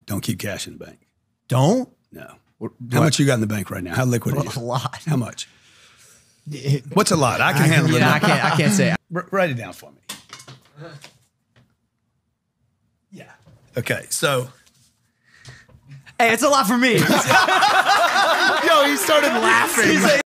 Don't keep cash in the bank. Don't? No. How much you got in the bank right now? How liquid are you? A lot. How much? What's a lot? I can handle it. I can't say. Write it down for me. Yeah. Okay, so. Hey, it's a lot for me. Yo, he started laughing.